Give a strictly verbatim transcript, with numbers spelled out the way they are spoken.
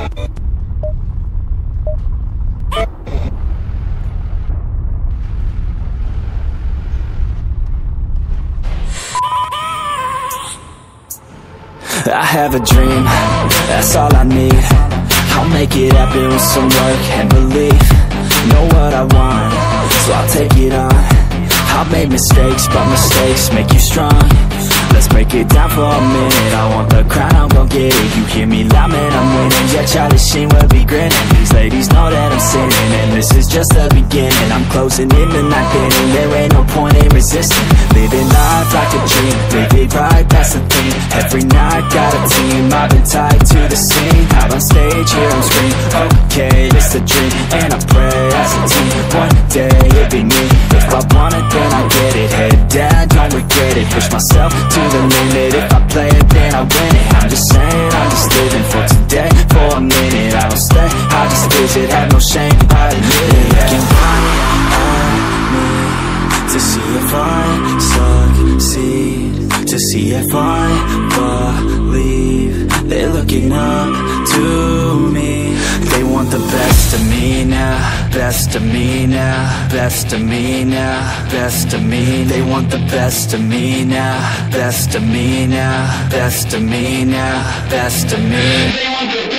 I have a dream, that's all I need. I'll make it happen with some work and belief. Know what I want, so I'll take it on. I've made mistakes, but mistakes make you strong. Let's break it down for a minute. I want the crown, I'm gon' get it. You hear me loud, man, I'm winning. Yeah, Charlie Sheen will be grinning. These ladies know that I'm sinning, and this is just the beginning. I'm closing in the night inning. There ain't no point in resisting. Living life like a dream, live it right, that's the thing. Every night, got a team, I've been tied to the scene. Out on stage, here on screen. Okay, it's a dream, and I pray as a team. One day, it'll be me. If I want it, then I get it. Head down, don't regret it. Push myself to the limit. If I play it, then I win it. I'm just saying, I'm just living for today. For a minute, I don't stay, I just visit. Have no shame, I admit it. Looking right at me to see if I succeed, to see if I believe. They're looking up to me. They want the best of me now, best of me now, best of me now, best of me. They want the best of me now, best of me now, best of me now, best of me. They want the best.